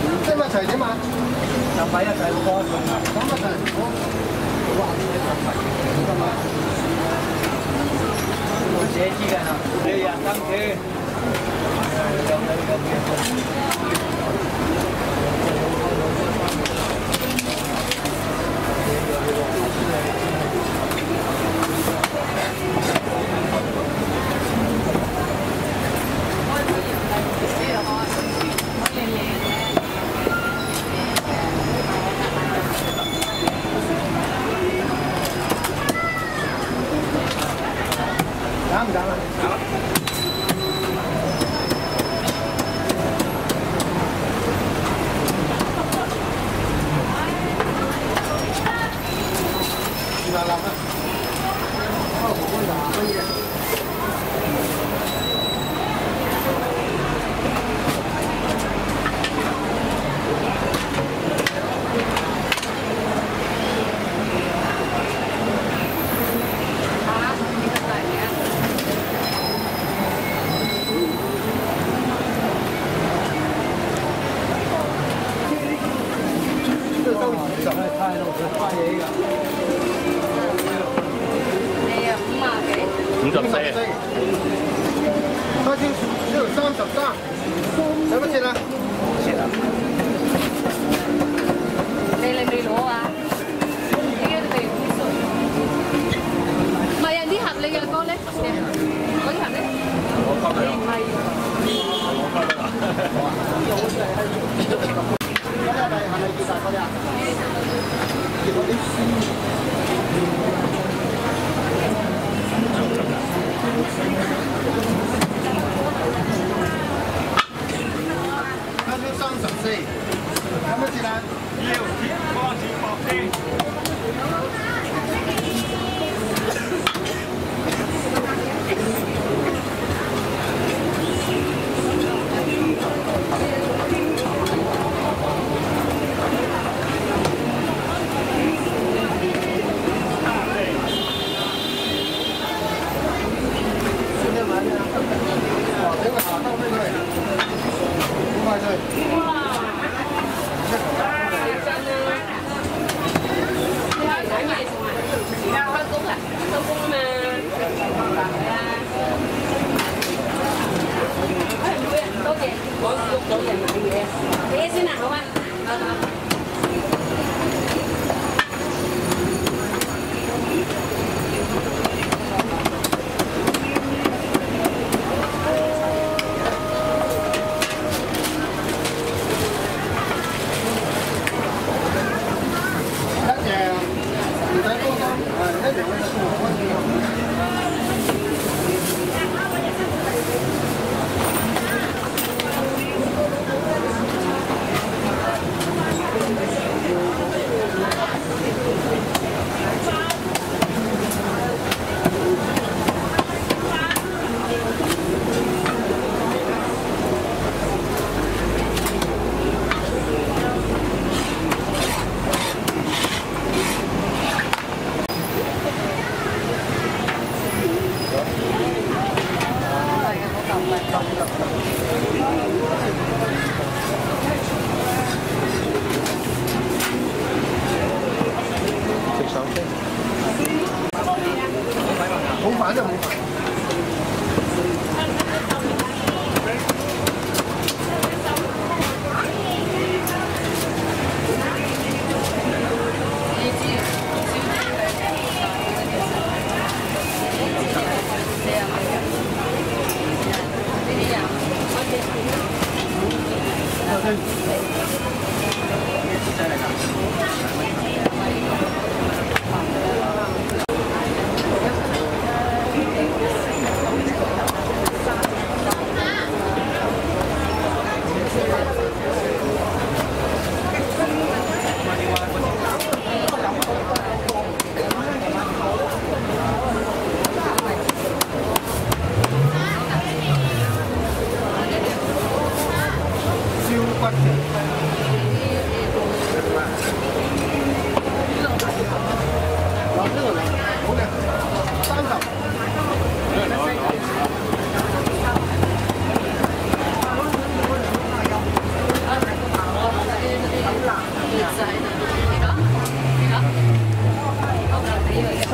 即係乜齊點啊？就買一齊多種啊！咁乜齊？我寫字㗎啦，你人生書。唔揀啦？2萬啦。花青只有33，使乜切啊？切啊！你未攞啊？應該未唔係啊！呢盒你嘅歌咧，嗰啲盒咧，我交你啊！我交你啊！嗰啲係咪叫晒嗰啲啊？叫嗰啲。34，有乜錢啊？要8錢8啲。好煩真係好煩。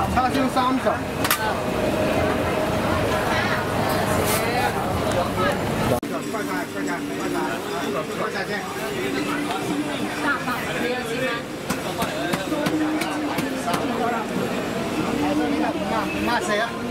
叉烧30。快下去。 大棒，没有其他。 骂谁啊？